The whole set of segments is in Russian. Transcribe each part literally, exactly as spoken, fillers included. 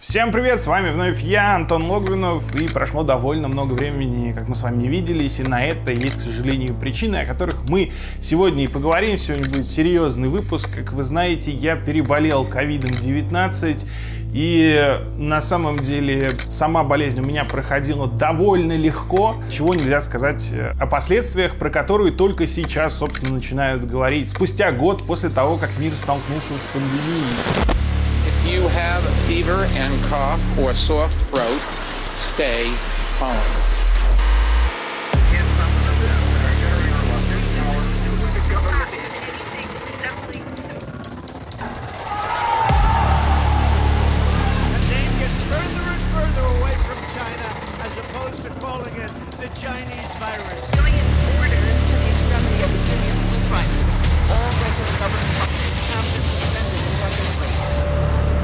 Всем привет, с вами вновь я, Антон Логвинов, и прошло довольно много времени, как мы с вами не виделись, и на это есть, к сожалению, причины, о которых мы сегодня и поговорим. Сегодня будет серьезный выпуск. Как вы знаете, я переболел ковид девятнадцать, и на самом деле сама болезнь у меня проходила довольно легко, чего нельзя сказать о последствиях, про которые только сейчас, собственно, начинают говорить, спустя год после того, как мир столкнулся с пандемией. If you have a fever and cough or sore throat, stay home. The name gets further and further away from China as opposed to calling it the Chinese virus. Going in order to the extremity of the Syrian food crisis. All regular government functions have been suspended indefinitely.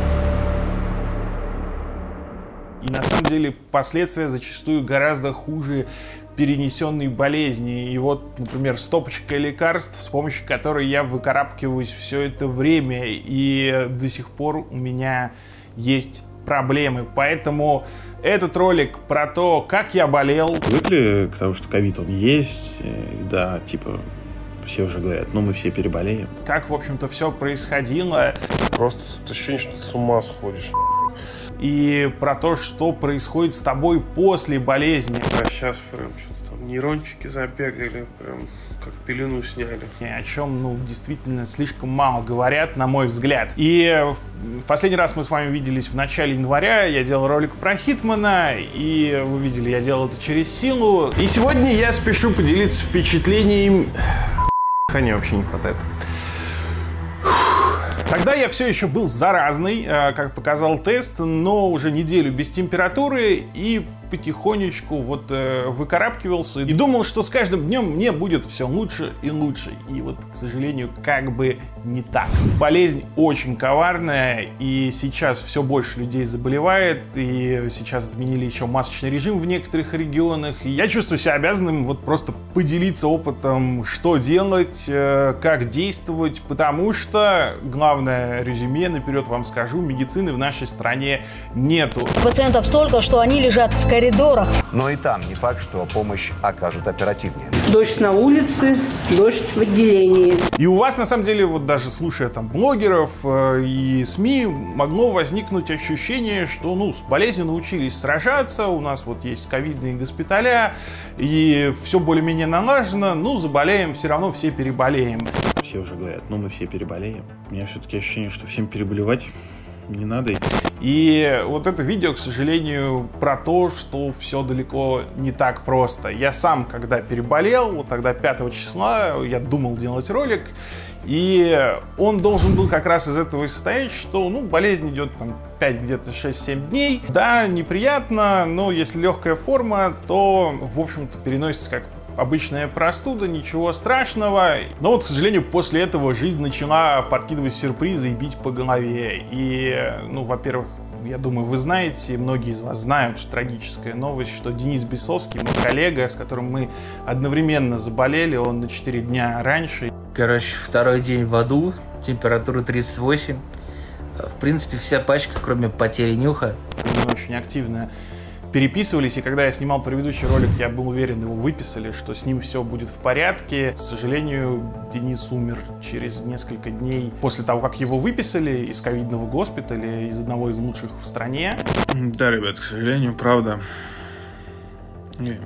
И на самом деле последствия зачастую гораздо хуже перенесенной болезни. И вот, например, стопочка лекарств, с помощью которой я выкарабкиваюсь все это время, и до сих пор у меня есть проблемы. Поэтому этот ролик про то, как я болел. Привыкли к тому, что ковид он есть, да, типа все уже говорят, ну мы все переболеем. Как, в общем-то, все происходило. Просто ощущение, что ты с ума сходишь. И про то, что происходит с тобой после болезни. А сейчас прям что-то там нейрончики забегали, прям как пелену сняли. О чем, ну, действительно слишком мало говорят, на мой взгляд. И в последний раз мы с вами виделись в начале января, я делал ролик про Хитмана, и вы видели, я делал это через силу. И сегодня я спешу поделиться впечатлением. Дыхания вообще не хватает. Тогда я все еще был заразный, как показал тест, но уже неделю без температуры и потихонечку вот э, выкарабкивался и думал, что с каждым днем мне будет все лучше и лучше. И вот, к сожалению, как бы не так. Болезнь очень коварная, и сейчас все больше людей заболевает, и сейчас отменили еще масочный режим в некоторых регионах. И я чувствую себя обязанным вот просто поделиться опытом, что делать, э, как действовать, потому что, главное резюме, наперед вам скажу, медицины в нашей стране нету. Пациентов столько, что они лежат в коридорах. Но и там не факт, что помощь окажут оперативнее. Дождь на улице, дождь в отделении. И у вас, на самом деле, вот даже слушая там блогеров э, и СМИ, могло возникнуть ощущение, что, ну, с болезнью научились сражаться, у нас вот есть ковидные госпиталя, и все более-менее налажено, ну, заболеем, все равно все переболеем. Все уже говорят, ну мы все переболеем. У меня все-таки ощущение, что всем переболевать не надо. И вот это видео, к сожалению, про то, что все далеко не так просто. Я сам, когда переболел, вот тогда пятого числа, я думал делать ролик, и он должен был как раз из этого и состоять, что, ну, болезнь идет там пять, где-то шесть-семь дней. Да, неприятно, но если легкая форма, то, в общем-то, переносится как обычная простуда, ничего страшного. Но вот, к сожалению, после этого жизнь начала подкидывать сюрпризы и бить по голове. И, ну, во-первых, я думаю, вы знаете, многие из вас знают, что трагическая новость, что Денис Бесовский, мой коллега, с которым мы одновременно заболели, он на четыре дня раньше. Короче, второй день в аду, температура тридцать восемь. В принципе, вся пачка, кроме потери нюха. Мы очень активно переписывались, и когда я снимал предыдущий ролик, я был уверен, его выписали, что с ним все будет в порядке. К сожалению, Денис умер через несколько дней после того, как его выписали из ковидного госпиталя, из одного из лучших в стране. Да, ребят, к сожалению, правда. И...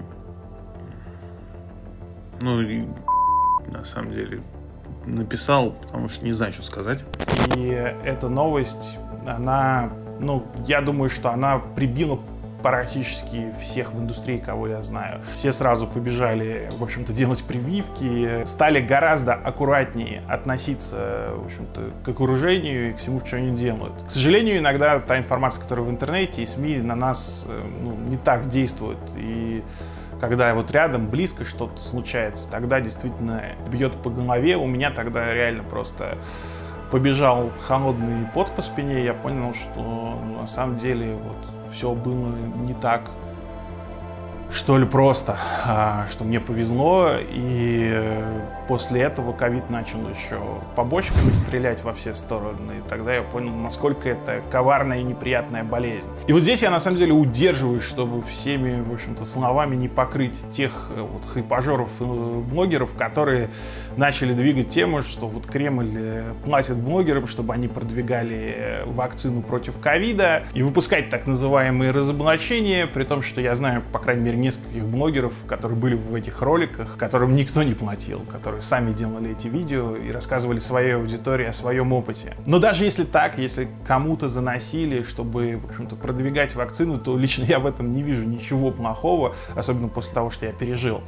Ну, и... на самом деле, написал, потому что не знаю, что сказать. И эта новость, она, ну, я думаю, что она прибила практически всех в индустрии, кого я знаю. Все сразу побежали, в общем-то, делать прививки, стали гораздо аккуратнее относиться, в общем-то, к окружению и к всему, что они делают. К сожалению, иногда та информация, которая в интернете и СМИ, на нас, ну, не так действует. И когда вот рядом, близко что-то случается, тогда действительно бьет по голове. У меня тогда реально просто побежал холодный пот по спине. Я понял, что, ну, на самом деле вот все было не так что ли, просто, что мне повезло, и после этого ковид начал еще побочками стрелять во все стороны, и тогда я понял, насколько это коварная и неприятная болезнь. И вот здесь я на самом деле удерживаюсь, чтобы всеми, в общем-то, словами не покрыть тех вот хайпажеров и блогеров, которые начали двигать тему, что вот Кремль платит блогерам, чтобы они продвигали вакцину против ковида и выпускать так называемые разоблачения, при том, что я знаю, по крайней мере, нескольких блогеров, которые были в этих роликах, которым никто не платил, которые сами делали эти видео и рассказывали своей аудитории о своем опыте. Но даже если так, если кому-то заносили, чтобы, в общем-то, продвигать вакцину, то лично я в этом не вижу ничего плохого, особенно после того, что я пережил.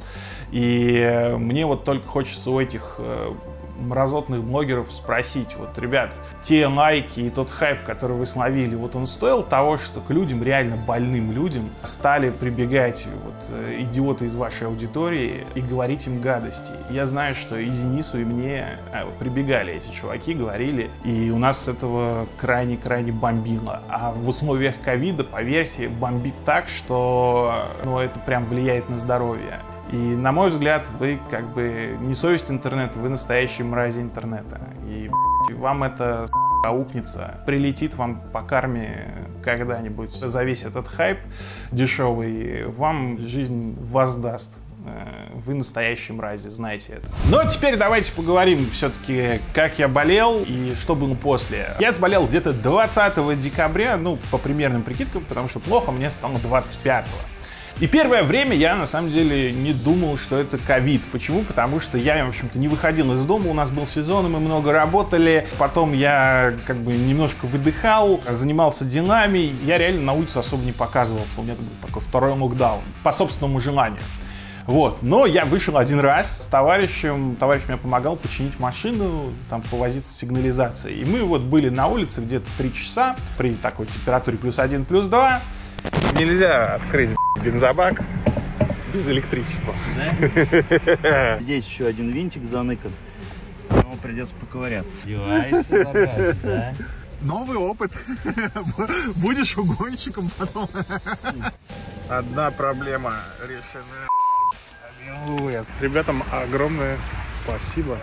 И мне вот только хочется у этих мразотных блогеров спросить, вот, ребят, те лайки и тот хайп, который вы словили, вот он стоил того, что к людям, реально больным людям, стали прибегать вот идиоты из вашей аудитории и говорить им гадости. Я знаю, что и Денису, и мне прибегали эти чуваки, говорили, и у нас с этого крайне-крайне бомбило. А в условиях ковида, поверьте, бомбит так, что ну, это прям влияет на здоровье. И, на мой взгляд, вы как бы не совесть интернета, вы настоящие мрази интернета. И вам это аукнется, прилетит вам по карме когда-нибудь за весь этот хайп дешевый, вам жизнь воздаст. Вы настоящие мрази, знаете это. Но теперь давайте поговорим все-таки, как я болел и что было после. Я заболел где-то двадцатого декабря, ну, по примерным прикидкам, потому что плохо мне стало двадцать пятого. И первое время я, на самом деле, не думал, что это ковид. Почему? Потому что я, в общем-то, не выходил из дома, у нас был сезон, и мы много работали. Потом я, как бы, немножко выдыхал, занимался делами. Я реально на улицу особо не показывался. У меня был такой второй локдаун, по собственному желанию. Вот. Но я вышел один раз с товарищем. Товарищ мне помогал починить машину, там, повозиться с сигнализацией. И мы вот были на улице где-то три часа при такой температуре плюс один, плюс два. Нельзя открыть бензобак без электричества. Да? Здесь еще один винтик заныкан. Ему придется поковыряться. Деваешься, да? Новый опыт. Будешь угонщиком потом. Одна проблема решена. Ребятам огромное спасибо.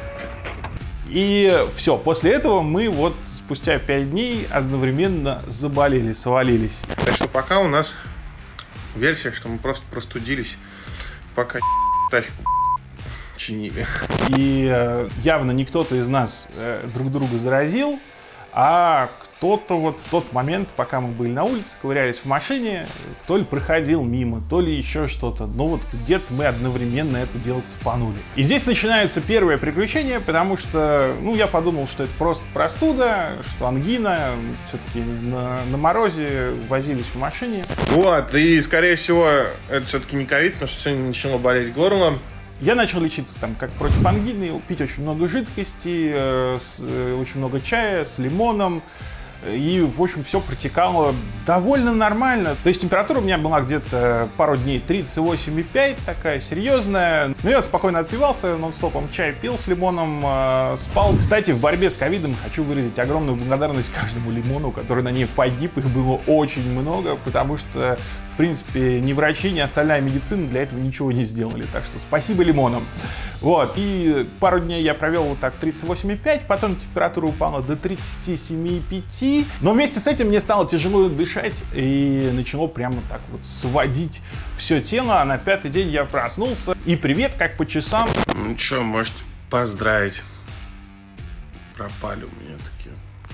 И все, после этого мы вот спустя пять дней одновременно заболели, свалились. Так что пока у нас версия, что мы просто простудились, пока тачку чинили. И э, явно не кто-то из нас э, друг друга заразил, а кто-то вот в тот момент, пока мы были на улице, ковырялись в машине, то ли проходил мимо, то ли еще что-то. Но вот где-то мы одновременно это делать цепанули. И здесь начинаются первые приключения, потому что, ну, я подумал, что это просто простуда, что ангина, все-таки на, на морозе возились в машине. Вот, и, скорее всего, это все-таки не ковид, потому что сегодня начало болеть горло. Я начал лечиться там как против ангины, пить очень много жидкости, э, с, э, очень много чая с лимоном. И, в общем, все протекало довольно нормально. То есть температура у меня была где-то пару дней тридцать восемь и пять, такая серьезная. Ну, я вот спокойно отпивался, нон-стопом чай пил с лимоном, э, спал. Кстати, в борьбе с ковидом хочу выразить огромную благодарность каждому лимону, который на ней погиб. Их было очень много, потому что, в принципе, ни врачи, ни остальная медицина для этого ничего не сделали. Так что спасибо лимонам. Вот. И пару дней я провел вот так тридцать восемь и пять, потом температура упала до тридцати семи и пяти. Но вместе с этим мне стало тяжело дышать и начало прямо так вот сводить все тело. А на пятый день я проснулся. И привет, как по часам. Ну что, можете поздравить. Пропали у меня такие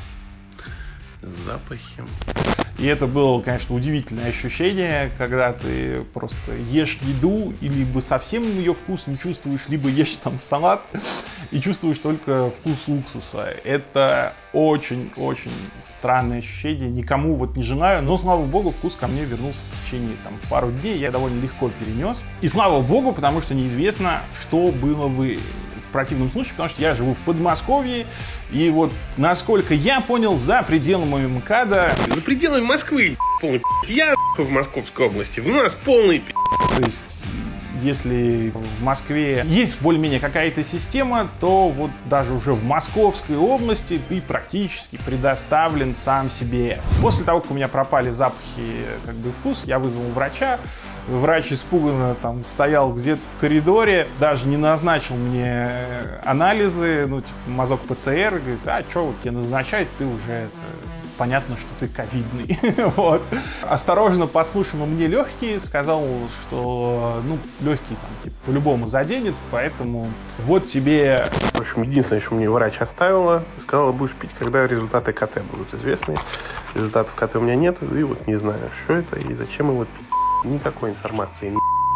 запахи. И это было, конечно, удивительное ощущение, когда ты просто ешь еду и либо совсем ее вкус не чувствуешь, либо ешь там салат и чувствуешь только вкус уксуса. Это очень-очень странное ощущение, никому вот не желаю, но, слава богу, вкус ко мне вернулся в течение там пару дней, я довольно легко перенес. И слава богу, потому что неизвестно, что было бы в противном случае, потому что я живу в Подмосковье, и вот, насколько я понял, за пределами МКАДа... За пределами Москвы, полный я в Московской области, у нас полный То есть, если в Москве есть более-менее какая-то система, то вот даже уже в Московской области ты практически предоставлен сам себе. После того, как у меня пропали запахи, как бы, вкус, я вызвал врача. Врач испуганно там стоял где-то в коридоре, даже не назначил мне анализы, ну, типа, мазок ПЦР, говорит, а что вот тебе назначать, ты уже это... понятно, что ты ковидный. Вот. Осторожно послушал мне легкие, сказал, что ну, легкие там типа по-любому заденет, поэтому вот тебе... В общем, единственное, что мне врач оставила, сказала, будешь пить, когда результаты КТ будут известны. Результатов КТ у меня нет, и вот не знаю, что это и зачем его пить. Никакой информации.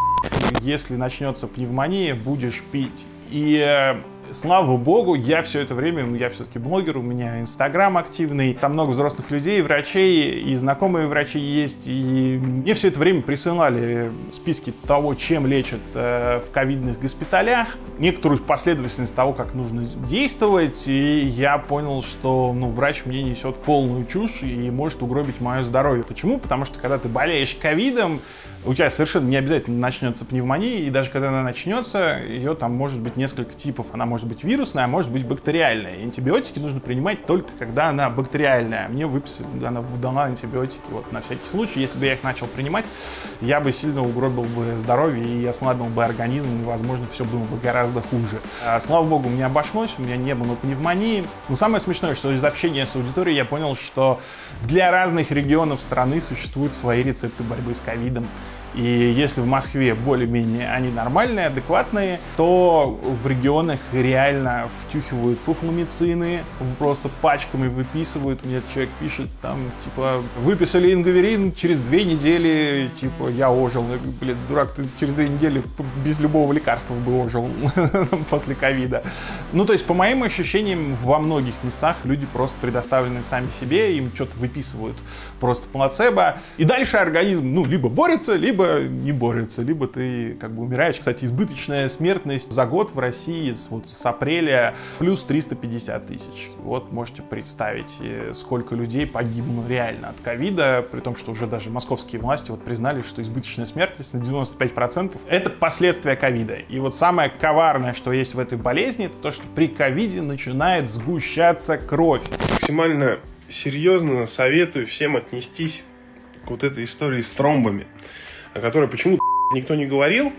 Если начнется пневмония, будешь пить. И... слава богу, я все это время, я все-таки блогер, у меня Инстаграм активный, там много взрослых людей, врачей, и знакомые врачи есть, и мне все это время присылали списки того, чем лечат э, в ковидных госпиталях, некоторую последовательность того, как нужно действовать, и я понял, что ну, врач мне несет полную чушь и может угробить мое здоровье. Почему? Потому что когда ты болеешь ковидом, у тебя совершенно не обязательно начнется пневмония, и даже когда она начнется, ее там может быть несколько типов. Она может быть вирусная, а может быть бактериальная. И антибиотики нужно принимать только когда она бактериальная. Мне выписали, она дала антибиотики вот, на всякий случай. Если бы я их начал принимать, я бы сильно угробил бы здоровье и ослабил бы организм, и, возможно, все было бы гораздо хуже. А, слава богу, у меня обошлось, у меня не было пневмонии. Но самое смешное, что из общения с аудиторией я понял, что для разных регионов страны существуют свои рецепты борьбы с ковидом. И если в Москве более-менее они нормальные, адекватные, то в регионах реально втюхивают фуфломицины, просто пачками выписывают. Мне человек пишет, там, типа, выписали ингаверин, через две недели, типа, я ожил. Я говорю, блин, дурак, ты через две недели без любого лекарства бы ожил после ковида. Ну, то есть, по моим ощущениям, во многих местах люди просто предоставлены сами себе, им что-то выписывают просто плацебо. И дальше организм, ну, либо борется, либо не борется, либо ты как бы умираешь. Кстати, избыточная смертность за год в России с, вот, с апреля плюс триста пятьдесят тысяч. Вот можете представить, сколько людей погибло реально от ковида, при том, что уже даже московские власти вот признали, что избыточная смертность на девяносто пять процентов это последствия ковида. И вот самое коварное, что есть в этой болезни, это то, что при ковиде начинает сгущаться кровь. Максимально серьезно советую всем отнестись к вот этой истории с тромбами, о которой почему-то никто не говорил.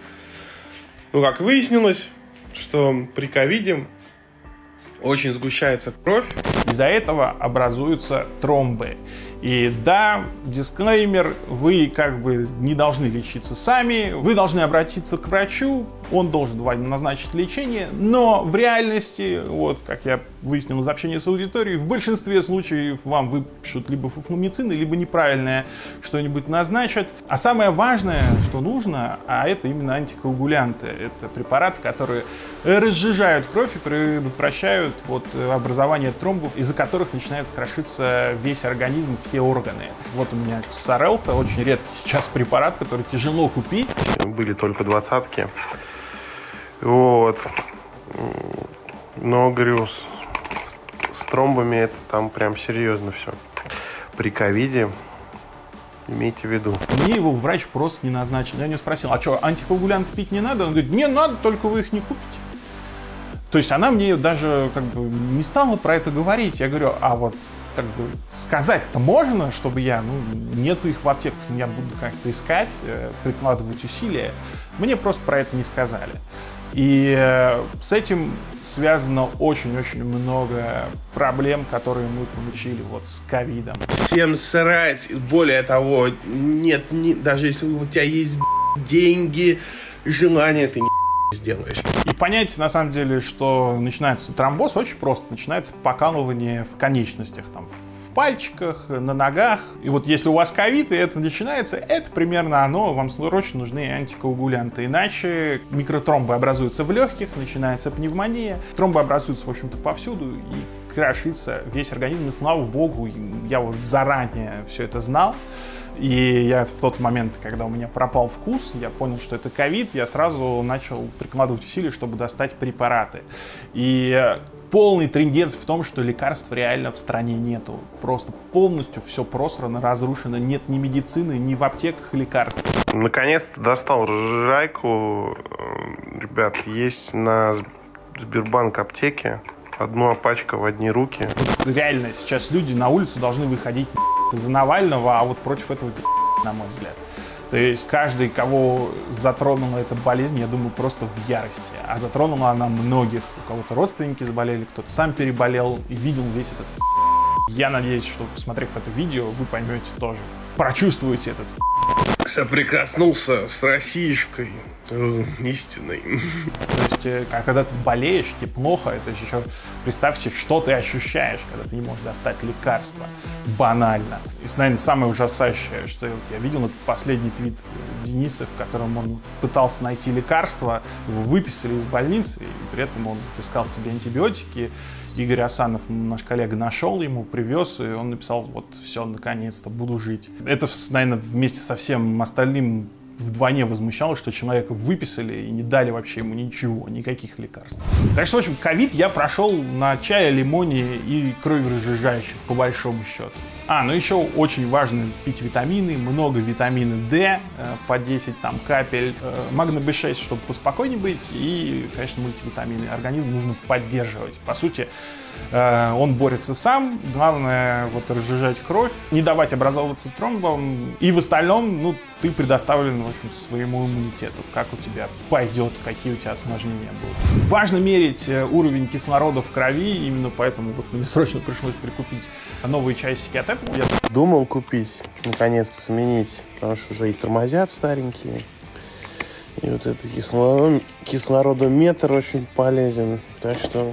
Ну, как выяснилось, что при ковиде очень сгущается кровь. Из-за этого образуются тромбы. И да, дисклеймер, вы как бы не должны лечиться сами, вы должны обратиться к врачу, он должен вам назначить лечение, но в реальности, вот как я выяснил из общения с аудиторией, в большинстве случаев вам выпишут либо фуфломицины, либо неправильное что-нибудь назначат. А самое важное, что нужно, а это именно антикоагулянты. Это препараты, которые разжижают кровь и предотвращают вот образование тромбов, из-за которых начинает крошиться весь организм, все органы. Вот у меня Сарелта, очень редкий сейчас препарат, который тяжело купить. Были только двадцатки. Вот. Но, говорю, с, с тромбами это там прям серьезно все. При ковиде имейте в виду. Мне его врач просто не назначил. Я у него спросил, а что, антикоагулянты пить не надо? Он говорит, не надо, только вы их не купите. То есть она мне даже как бы не стала про это говорить. Я говорю, а вот как бы сказать-то можно, чтобы я, ну, нету их в аптеках, я буду как-то искать, прикладывать усилия. Мне просто про это не сказали. И с этим связано очень-очень много проблем, которые мы получили вот с ковидом. Всем срать. Более того, нет, не, даже если у тебя есть деньги, желание, ты не сделаешь. И понять, на самом деле, что начинается тромбоз очень просто. Начинается покалывание в конечностях, там, в пальчиках, на ногах. И вот если у вас ковид, и это начинается, это примерно оно, вам срочно нужны антикоагулянты. Иначе микротромбы образуются в легких, начинается пневмония. Тромбы образуются, в общем-то, повсюду, и крошится весь организм. И слава богу, я вот заранее все это знал. И я в тот момент, когда у меня пропал вкус, я понял, что это ковид, я сразу начал прикладывать усилия, чтобы достать препараты. И полный трындец в том, что лекарств реально в стране нету. Просто полностью все просрано, разрушено. Нет ни медицины, ни в аптеках лекарств. Наконец-то достал разжижайку. Ребят, есть на Сбербанк аптеке. Одна пачка в одни руки. Реально, сейчас люди на улицу должны выходить из-за Навального, а вот против этого, на мой взгляд. То есть каждый, кого затронула эта болезнь, я думаю, просто в ярости. А затронула она многих. У кого-то родственники заболели, кто-то сам переболел и видел весь этот. Я надеюсь, что, посмотрев это видео, вы поймете тоже. Прочувствуете этот. Соприкоснулся с Россиишкой истинной. То есть, когда ты болеешь, тебе плохо, это же еще, представьте, что ты ощущаешь, когда ты не можешь достать лекарства. Банально. И, наверное, самое ужасающее, что я, вот, я видел этот последний твит Дениса, в котором он пытался найти лекарства, его выписали из больницы, и при этом он искал себе антибиотики. Игорь Асанов, наш коллега, нашел ему, привез, и он написал: вот, все, наконец-то, буду жить. Это, наверное, вместе со всем остальным вдвойне возмущало, что человека выписали и не дали вообще ему ничего, никаких лекарств. Так что, в общем, ковид я прошел на чае, лимоне и кроверазжижающих, по большому счету. А, ну еще очень важно пить витамины, много витамина D, по десять там капель, магний бэ шесть, чтобы поспокойнее быть, и, конечно, мультивитамины. Организм нужно поддерживать. По сути, он борется сам, главное вот разжижать кровь, не давать образовываться тромбам, и в остальном, ну, ты предоставлен, в общем-то, своему иммунитету, как у тебя пойдет, какие у тебя осложнения будут. Важно мерить уровень кислорода в крови, именно поэтому вот мне срочно пришлось прикупить новые часики от Apple. Я думал купить, наконец-то сменить, потому что уже и тормозят старенькие. И вот этот кислород, кислородометр очень полезен, так что,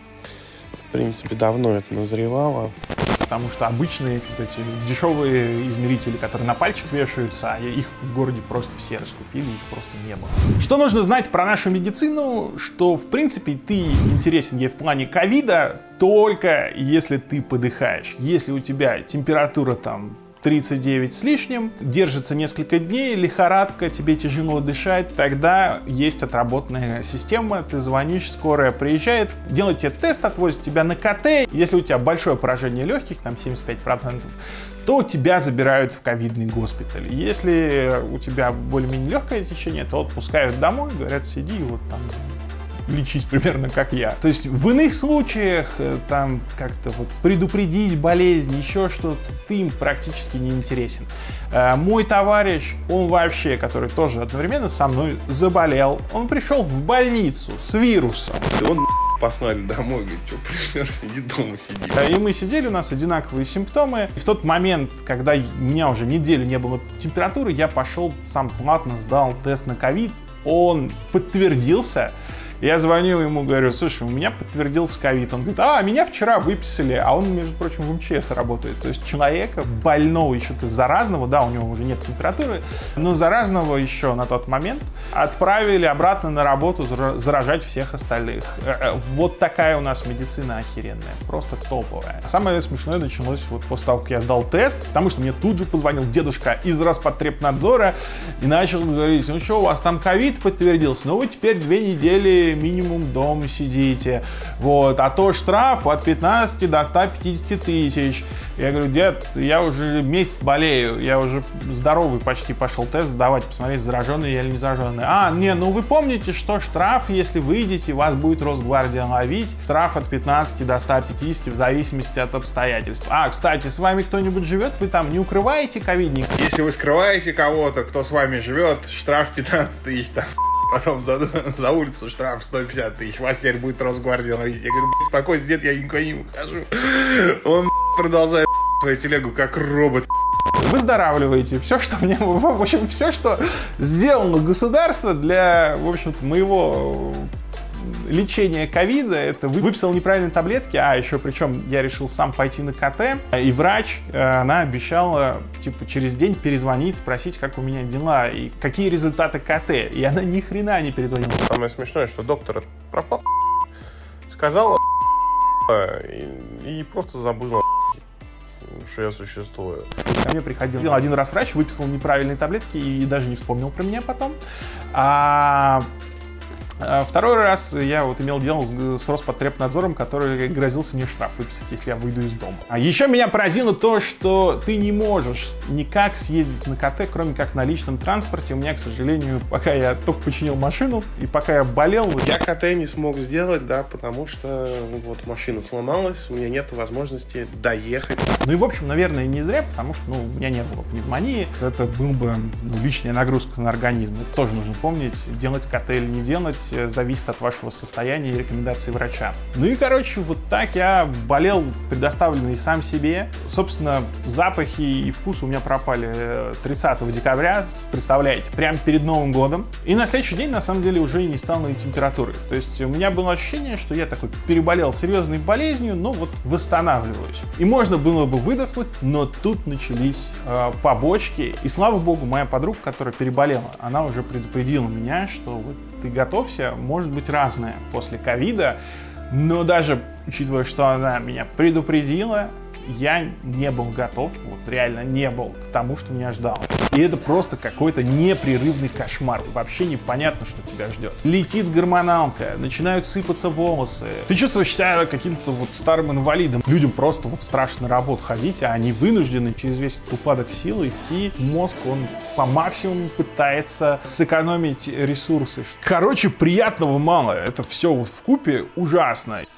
в принципе, давно это назревало. Потому что обычные вот эти дешевые измерители, которые на пальчик вешаются, их в городе просто все раскупили, их просто не было. Что нужно знать про нашу медицину? Что, в принципе, ты интересен ей в плане ковида только если ты подыхаешь. Если у тебя температура там тридцать девять с лишним, держится несколько дней, лихорадка, тебе тяжело дышать, тогда есть отработанная система, ты звонишь, скорая приезжает, делает тебе тест, отвозит тебя на ка тэ, если у тебя большое поражение легких, там семьдесят пять процентов, то тебя забирают в ковидный госпиталь. Если у тебя более-менее легкое течение, то отпускают домой, говорят, сиди вот там, лечись примерно как я. То есть в иных случаях там как-то вот предупредить болезнь, еще что-то, ты им практически не интересен. Мой товарищ, он вообще, который тоже одновременно со мной заболел, он пришел в больницу с вирусом. Он послали домой, говорит, что пришел, сиди дома, сиди. И мы сидели, у нас одинаковые симптомы. И в тот момент, когда у меня уже неделю не было температуры, я пошел сам платно сдал тест на ковид, он подтвердился. Я звоню ему, говорю, слушай, у меня подтвердился ковид. Он говорит, а, меня вчера выписали, а он, между прочим, в эм че эс работает. То есть человека больного еще заразного, да, у него уже нет температуры, но заразного еще на тот момент отправили обратно на работу заражать всех остальных. Вот такая у нас медицина охеренная, просто топовая. Самое смешное началось вот после того, как я сдал тест, потому что мне тут же позвонил дедушка из Роспотребнадзора и начал говорить, ну что, у вас там ковид подтвердился, ну вы теперь две недели минимум дома сидите, вот, а то штраф от пятнадцати до ста пятидесяти тысяч. Я говорю, дед, я уже месяц болею, я уже здоровый почти пошел тест сдавать, посмотреть, зараженный я или не зараженный. А, не, ну вы помните, что штраф, если выйдете, вас будет Росгвардия ловить, штраф от пятнадцати до ста пятидесяти в зависимости от обстоятельств. А, кстати, с вами кто-нибудь живет, вы там не укрываете ковидник? Если вы скрываете кого-то, кто с вами живет, штраф пятнадцать тысяч там. Потом за, за улицу штраф сто пятьдесят тысяч, вас теперь будет Росгвардия ловить. Я говорю, спокойно, дед, я никуда не ухожу. Он продолжает свою телегу как робот. Выздоравливаете. Все, что мне, в общем, все, что сделано государство для, в общем-то, моего лечения ковида, это выписал неправильные таблетки, а еще причем я решил сам пойти на ка тэ, и врач, она обещала типа через день перезвонить, спросить, как у меня дела и какие результаты ка тэ, и она ни хрена не перезвонила. Самое смешное, что доктор пропал, сказала и, и просто забыла, что я существую. Ко мне приходил один раз врач, выписал неправильные таблетки и даже не вспомнил про меня потом. А Второй раз я вот имел дело с Роспотребнадзором, который грозился мне штраф выписать, если я выйду из дома. А еще меня поразило то, что ты не можешь никак съездить на КТ, кроме как на личном транспорте. У меня, к сожалению, пока я только починил машину и пока я болел... Я КТ не смог сделать, да, потому что вот машина сломалась, у меня нет возможности доехать. Ну и, в общем, наверное, не зря, потому что, ну, у меня не было пневмонии. Это был бы, ну, лишняя нагрузка на организм. Это тоже нужно помнить. Делать КТ или не делать зависит от вашего состояния и рекомендаций врача. Ну и, короче, вот так я болел, предоставленный сам себе. Собственно, запахи и вкус у меня пропали тридцатого декабря, представляете, прямо перед Новым годом. И на следующий день, на самом деле, уже и не стало температуры. То есть у меня было ощущение, что я такой переболел серьезной болезнью, но вот восстанавливаюсь. И можно было бы выдохнуть, но тут начались э, побочки. И, слава богу, моя подруга, которая переболела, она уже предупредила меня, что вот ты готовься, может быть разное после ковида, но даже учитывая, что она меня предупредила, я не был готов, вот реально не был к тому, что меня ждало. И это просто какой-то непрерывный кошмар. Вообще непонятно, что тебя ждет. Летит гормоналка, начинают сыпаться волосы. Ты чувствуешь себя каким-то вот старым инвалидом. Людям просто вот страшно на работу ходить, а они вынуждены через весь этот упадок сил идти. Мозг, он по максимуму пытается сэкономить ресурсы. Короче, приятного мало. Это все вот вкупе ужасно.